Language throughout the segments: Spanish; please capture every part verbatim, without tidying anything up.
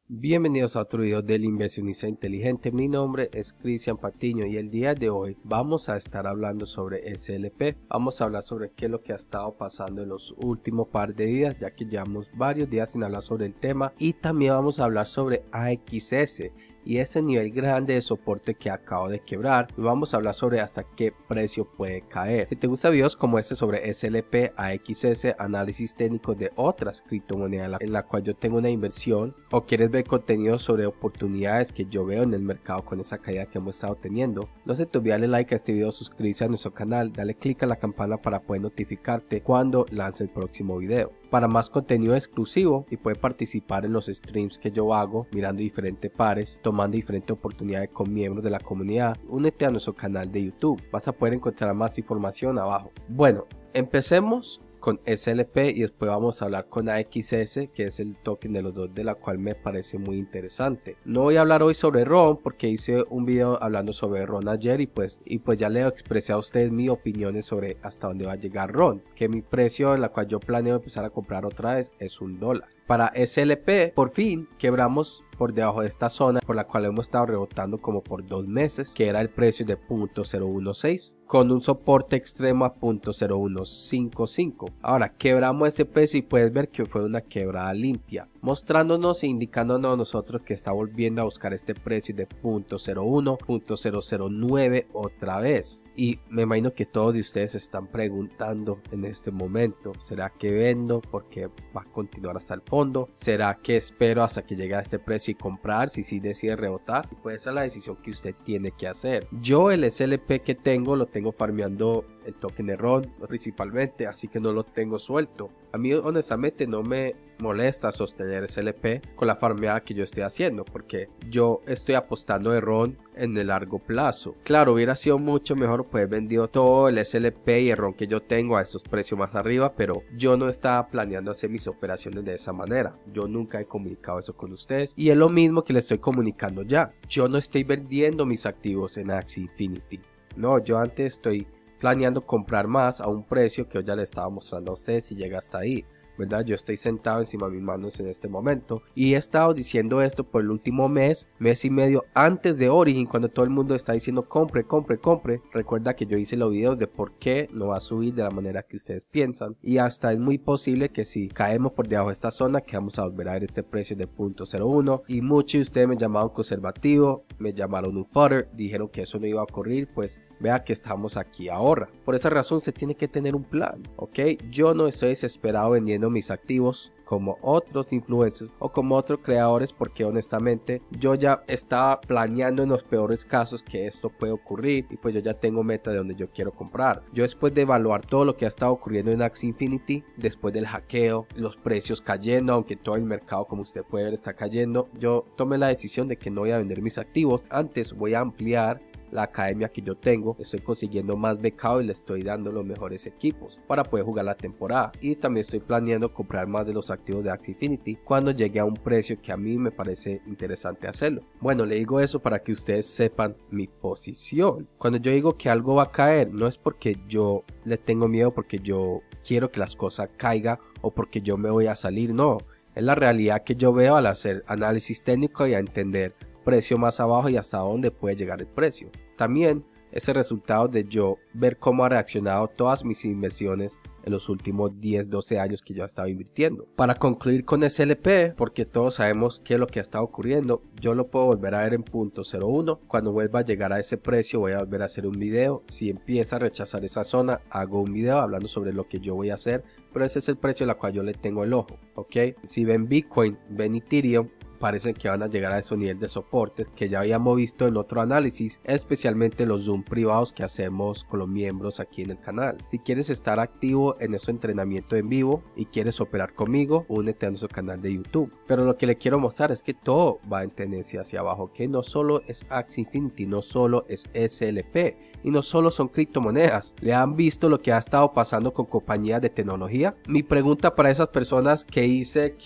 Bienvenidos a otro video del Inversionista Inteligente. Mi nombre es Cristian Patiño y el día de hoy vamos a estar hablando sobre S L P. Vamos a hablar sobre qué es lo que ha estado pasando en los últimos par de días, ya que llevamos varios días sin hablar sobre el tema, y también vamos a hablar sobre A X S y ese nivel grande de soporte que acabo de quebrar. Y vamos a hablar sobre hasta qué precio puede caer. Si te gustan videos como este sobre S L P, A X S, análisis técnico de otras criptomonedas en la, en la cual yo tengo una inversión, o quieres ver contenido sobre oportunidades que yo veo en el mercado con esa caída que hemos estado teniendo, no se te olvide darle like a este video, suscribirse a nuestro canal, dale click a la campana para poder notificarte cuando lance el próximo video. Para más contenido exclusivo y puedes participar en los streams que yo hago mirando diferentes pares, tomando diferentes oportunidades con miembros de la comunidad, únete a nuestro canal de YouTube. Vas a poder encontrar más información abajo. Bueno, empecemos con S L P y después vamos a hablar con A X S, que es el token de los dos, de la cual me parece muy interesante. No voy a hablar hoy sobre R O N porque hice un video hablando sobre R O N ayer y pues y pues ya le expresé a ustedes mis opiniones sobre hasta dónde va a llegar R O N, que mi precio en la cual yo planeo empezar a comprar otra vez es un dólar. Para S L P, por fin quebramos por debajo de esta zona por la cual hemos estado rebotando como por dos meses, que era el precio de punto cero uno seis con un soporte extremo a punto cero uno cinco cinco. Ahora quebramos ese precio y puedes ver que fue una quebrada limpia, mostrándonos e indicándonos a nosotros que está volviendo a buscar este precio de punto cero uno, punto cero cero nueve otra vez. Y me imagino que todos de ustedes se están preguntando en este momento, ¿será que vendo porque va a continuar hasta el fondo? ¿Será que espero hasta que llegue a este precio y comprar si sí decide rebotar? Y pues esa es la decisión que usted tiene que hacer. Yo el S L P que tengo lo tengo farmeando el token de R O N principalmente, así que no lo tengo suelto. A mí honestamente no me molesta sostener S L P con la farmeada que yo estoy haciendo, porque yo estoy apostando de R O N en el largo plazo. Claro, hubiera sido mucho mejor pues vendido todo el S L P y el R O N que yo tengo a esos precios más arriba, pero yo no estaba planeando hacer mis operaciones de esa manera. Yo nunca he comunicado eso con ustedes y es lo mismo que le estoy comunicando ya. Yo no estoy vendiendo mis activos en Axie Infinity. No, yo antes estoy planeando comprar más a un precio que yo ya le estaba mostrando a ustedes y llega hasta ahí, ¿verdad? Yo estoy sentado encima de mis manos en este momento y he estado diciendo esto por el último mes, mes y medio antes de Origin, cuando todo el mundo está diciendo compre, compre, compre. Recuerda que yo hice los videos de por qué no va a subir de la manera que ustedes piensan, y hasta es muy posible que si caemos por debajo de esta zona que vamos a volver a ver este precio de punto cero uno, y muchos de ustedes me llamaron conservativo, me llamaron un fodder, dijeron que eso no iba a ocurrir. Pues vea que estamos aquí ahora. Por esa razón se tiene que tener un plan, ¿ok? Yo no estoy desesperado vendiendo mis activos como otros influencers o como otros creadores, porque honestamente yo ya estaba planeando en los peores casos que esto puede ocurrir, y pues yo ya tengo meta de donde yo quiero comprar. Yo, después de evaluar todo lo que ha estado ocurriendo en Axie Infinity, después del hackeo, los precios cayendo, aunque todo el mercado como usted puede ver está cayendo, yo tomé la decisión de que no voy a vender mis activos. Antes voy a ampliar la academia que yo tengo, estoy consiguiendo más becados y le estoy dando los mejores equipos para poder jugar la temporada, y también estoy planeando comprar más de los activos de Axie Infinity cuando llegue a un precio que a mí me parece interesante hacerlo. Bueno, le digo eso para que ustedes sepan mi posición. Cuando yo digo que algo va a caer, no es porque yo le tengo miedo, porque yo quiero que las cosas caigan o porque yo me voy a salir, no, es la realidad que yo veo al hacer análisis técnico y a entender precio más abajo y hasta dónde puede llegar el precio. También ese resultado de yo ver cómo ha reaccionado todas mis inversiones en los últimos diez doce años que yo he estado invirtiendo. Para concluir con S L P, porque todos sabemos qué es lo que ha estado ocurriendo, yo lo puedo volver a ver en punto cero uno. Cuando vuelva a llegar a ese precio voy a volver a hacer un video. Si empieza a rechazar esa zona, hago un video hablando sobre lo que yo voy a hacer, pero ese es el precio al cual yo le tengo el ojo, ¿ok? Si ven Bitcoin, ven Ethereum, parecen que van a llegar a ese nivel de soporte que ya habíamos visto en otro análisis, especialmente los Zoom privados que hacemos con los miembros aquí en el canal. Si quieres estar activo en ese entrenamiento en vivo y quieres operar conmigo, únete a nuestro canal de YouTube. Pero lo que le quiero mostrar es que todo va en tendencia hacia abajo, que no solo es Axie Infinity, no solo es S L P y no solo son criptomonedas. ¿Le han visto lo que ha estado pasando con compañías de tecnología? Mi pregunta para esas personas que dice que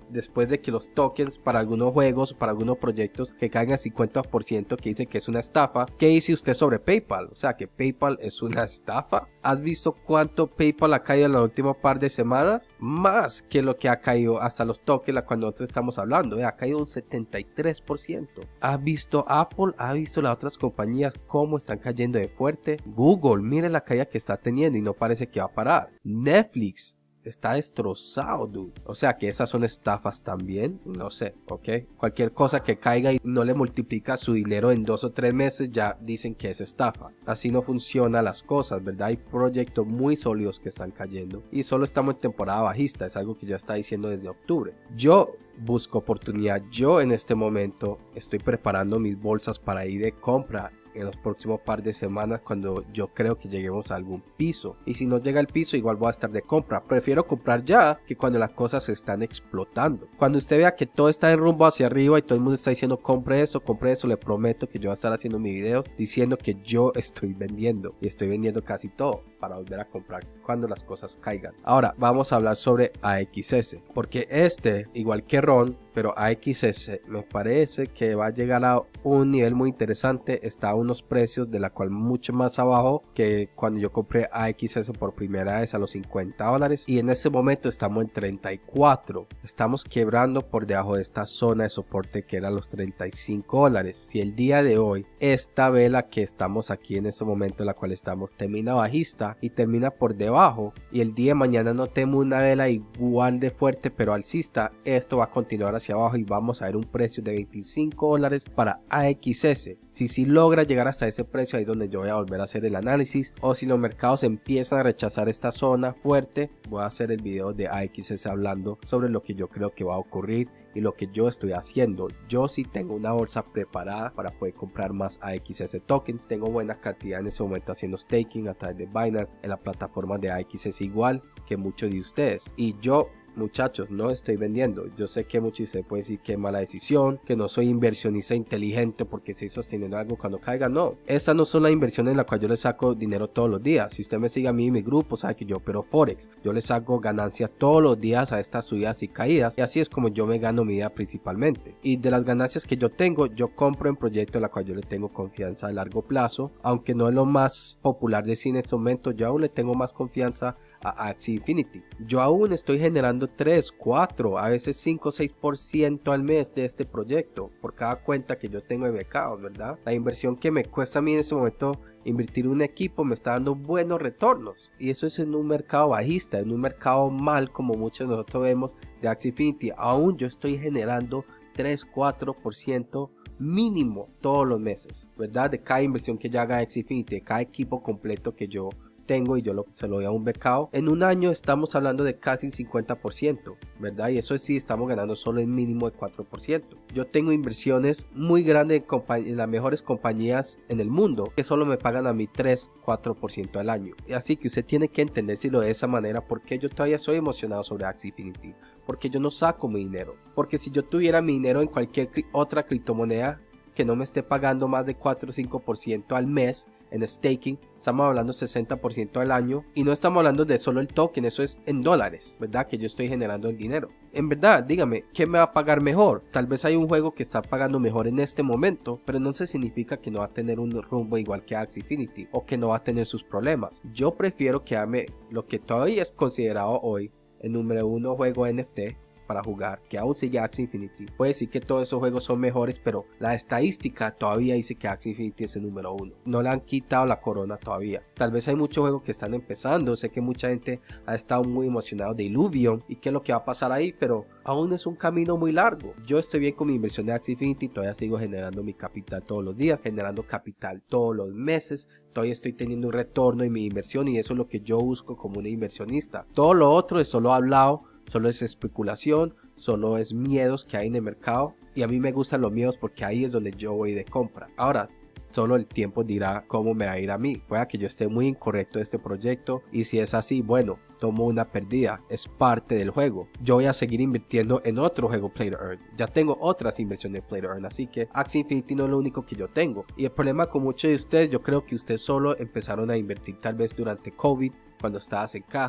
después de que los tokens para algunos juegos o para algunos proyectos que caigan cincuenta por ciento, que dice que es una estafa. ¿Qué dice usted sobre PayPal? O sea, que PayPal es una estafa. ¿Has visto cuánto PayPal ha caído en los últimos par de semanas? Más que lo que ha caído hasta los tokens cuando nosotros estamos hablando. ¿eh? Ha caído un setenta y tres por ciento. ¿Has visto Apple? ¿Has visto las otras compañías cómo están cayendo de fuerte? Google, mire la caída que está teniendo y no parece que va a parar. Netflix está destrozado, dude. O sea que esas son estafas también. No sé, ok. Cualquier cosa que caiga y no le multiplica su dinero en dos o tres meses, ya dicen que es estafa. Así no funcionan las cosas, ¿verdad? Hay proyectos muy sólidos que están cayendo. Y solo estamos en temporada bajista. Es algo que ya está diciendo desde octubre. Yo busco oportunidad. Yo en este momento estoy preparando mis bolsas para ir de compra en los próximos par de semanas, cuando yo creo que lleguemos a algún piso. Y si no llega al piso, igual voy a estar de compra. Prefiero comprar ya que cuando las cosas se están explotando. Cuando usted vea que todo está en rumbo hacia arriba y todo el mundo está diciendo compre eso, compre eso, le prometo que yo voy a estar haciendo mis videos diciendo que yo estoy vendiendo. Y estoy vendiendo casi todo para volver a comprar cuando las cosas caigan. Ahora vamos a hablar sobre A X S. Porque este, igual que Ron, pero A X S me parece que va a llegar a un nivel muy interesante. Está a unos precios de la cual mucho más abajo que cuando yo compré A X S por primera vez a los cincuenta dólares, y en este momento estamos en treinta y cuatro. Estamos quebrando por debajo de esta zona de soporte que era los treinta y cinco dólares. Si el día de hoy esta vela que estamos aquí en este momento en la cual estamos termina bajista y termina por debajo, y el día de mañana no tenemos una vela igual de fuerte pero alcista, esto va a continuar hacia abajo y vamos a ver un precio de veinticinco dólares para A X S. Si si logra llegar hasta ese precio, ahí es donde yo voy a volver a hacer el análisis, o si los mercados empiezan a rechazar esta zona fuerte, voy a hacer el video de A X S hablando sobre lo que yo creo que va a ocurrir y lo que yo estoy haciendo. Yo sí tengo una bolsa preparada para poder comprar más A X S tokens. Tengo buena cantidad en ese momento haciendo staking a través de Binance en la plataforma de A X S, igual que muchos de ustedes. Y yo, muchachos, no estoy vendiendo. Yo sé que muchos de ustedes pueden decir que mala decisión, que no soy inversionista inteligente porque estoy sosteniendo algo cuando caiga. No, esas no son las inversiones en las cuales yo le saco dinero todos los días. Si usted me sigue a mí y mi grupo, sabe que yo opero Forex. Yo le saco ganancias todos los días a estas subidas y caídas, y así es como yo me gano mi vida principalmente. Y de las ganancias que yo tengo, yo compro en proyectos en los cuales yo le tengo confianza a largo plazo, aunque no es lo más popular decir en este momento. Yo aún le tengo más confianza a Axie Infinity. Yo aún estoy generando tres, cuatro, a veces cinco, seis por ciento al mes de este proyecto por cada cuenta que yo tengo de becados, ¿verdad? La inversión que me cuesta a mí en ese momento invertir un equipo me está dando buenos retornos, y eso es en un mercado bajista, en un mercado mal como muchos de nosotros vemos de Axie Infinity. Aún yo estoy generando tres, cuatro por ciento mínimo todos los meses, ¿verdad? De cada inversión que yo haga Axie Infinity, de cada equipo completo que yo tengo y yo lo, se lo doy a un becado. En un año estamos hablando de casi el cincuenta por ciento, ¿verdad? Y eso sí, estamos ganando solo el mínimo de cuatro por ciento. Yo tengo inversiones muy grandes en, en las mejores compañías en el mundo que solo me pagan a mí tres, cuatro por ciento al año. Y así que usted tiene que entenderlo de esa manera, porque yo todavía soy emocionado sobre Axie Infinity, porque yo no saco mi dinero. Porque si yo tuviera mi dinero en cualquier otra criptomoneda que no me esté pagando más de cuatro o cinco por ciento al mes en staking, estamos hablando sesenta por ciento al año, y no estamos hablando de solo el token, eso es en dólares, ¿verdad? Que yo estoy generando el dinero. En verdad, dígame, ¿qué me va a pagar mejor? Tal vez hay un juego que está pagando mejor en este momento, pero no se significa que no va a tener un rumbo igual que Axie Infinity, o que no va a tener sus problemas. Yo prefiero quedarme lo que todavía es considerado hoy el número uno juego N F T para jugar, que aún sigue Axie Infinity. Puede decir que todos esos juegos son mejores, pero la estadística todavía dice que Axie Infinity es el número uno. No le han quitado la corona todavía. Tal vez hay muchos juegos que están empezando. Sé que mucha gente ha estado muy emocionado de Illuvion y qué es lo que va a pasar ahí, pero aún es un camino muy largo. Yo estoy bien con mi inversión de Axie Infinity. Todavía sigo generando mi capital todos los días, generando capital todos los meses. Todavía estoy teniendo un retorno en mi inversión, y eso es lo que yo busco como un inversionista. Todo lo otro es solo hablado, solo es especulación, solo es miedos que hay en el mercado, y a mí me gustan los miedos porque ahí es donde yo voy de compra. Ahora, solo el tiempo dirá cómo me va a ir a mí. Puede que yo esté muy incorrecto de este proyecto, y si es así, bueno, tomo una pérdida, es parte del juego. Yo voy a seguir invirtiendo en otro juego Play to Earn. Ya tengo otras inversiones de Play to Earn, así que Axie Infinity no es lo único que yo tengo. Y el problema con muchos de ustedes, yo creo que ustedes solo empezaron a invertir tal vez durante COVID, cuando estabas en casa,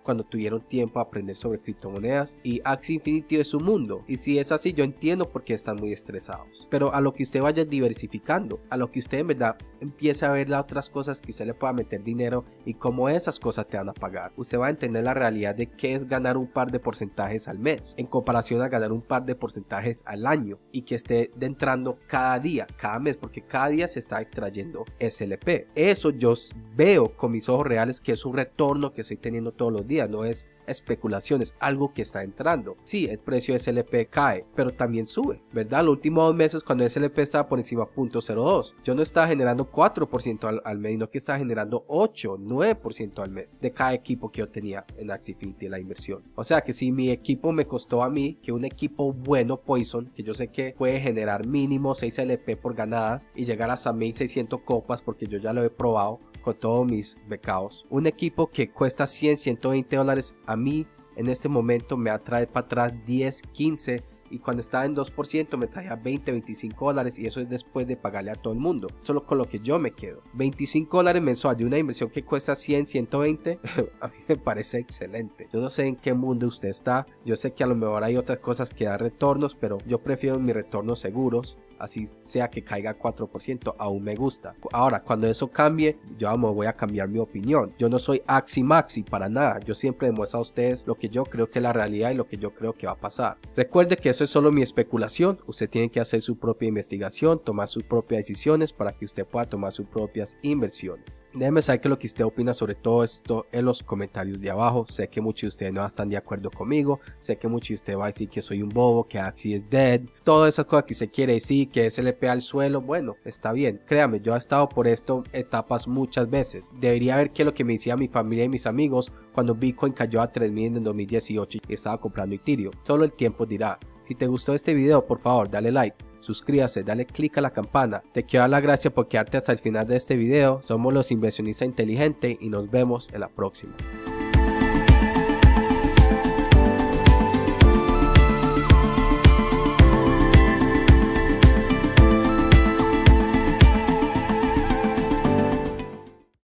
cuando tuvieron tiempo a aprender sobre criptomonedas y Axie Infinity es su mundo. Y si es así, yo entiendo por qué están muy estresados. Pero a lo que usted vaya diversificando, a lo que usted en verdad empiece a ver las otras cosas que usted le pueda meter dinero y cómo esas cosas te van a pagar, usted va a entender la realidad de qué es ganar un par de porcentajes al mes en comparación a ganar un par de porcentajes al año y que esté entrando cada día, cada mes, porque cada día se está extrayendo S L P. Eso yo veo con mis ojos reales que es un retorno que estoy teniendo todos los días, no es especulación, es algo que está entrando. Sí, el precio de S L P cae, pero también sube, ¿verdad? Los últimos dos meses cuando S L P estaba por encima de punto cero dos, yo no estaba generando cuatro por ciento al, al mes, sino que estaba generando ocho, nueve por ciento al mes de cada equipo que yo tenía en Axie Infinity, la inversión. O sea que si mi equipo me costó a mí, que un equipo bueno, Poison, que yo sé que puede generar mínimo seis L P por ganadas y llegar hasta mil seiscientas copas, porque yo ya lo he probado con todos mis becados, un equipo que cuesta cien, ciento veinte dólares, a mí en este momento me atrae para atrás diez, quince, y cuando estaba en dos por ciento me traía veinte, veinticinco dólares, y eso es después de pagarle a todo el mundo, solo con lo que yo me quedo. veinticinco dólares mensual de una inversión que cuesta cien, ciento veinte, a mí me parece excelente. Yo no sé en qué mundo usted está, yo sé que a lo mejor hay otras cosas que dan retornos, pero yo prefiero mis retornos seguros, así sea que caiga cuatro por ciento, aún me gusta. Ahora, cuando eso cambie, yo me voy a cambiar mi opinión. Yo no soy Axie Maxi para nada, yo siempre demuestro a ustedes lo que yo creo que es la realidad y lo que yo creo que va a pasar. Recuerde que eso es solo mi especulación, usted tiene que hacer su propia investigación, tomar sus propias decisiones para que usted pueda tomar sus propias inversiones. Déjeme saber qué es lo que usted opina sobre todo esto en los comentarios de abajo. Sé que muchos de ustedes no están de acuerdo conmigo, sé que muchos de ustedes van a decir que soy un bobo, que Axie es dead, todas esas cosas que usted quiere decir, que S L P al suelo. Bueno, está bien, créame, yo he estado por esto etapas muchas veces. Debería ver qué es lo que me decía mi familia y mis amigos cuando Bitcoin cayó a tres mil en dos mil dieciocho y estaba comprando Ethereum. Solo el tiempo dirá. Si te gustó este video, por favor dale like, suscríbase, dale click a la campana. Te quiero dar las gracias por quedarte hasta el final de este video. Somos los inversionistas inteligentes y nos vemos en la próxima.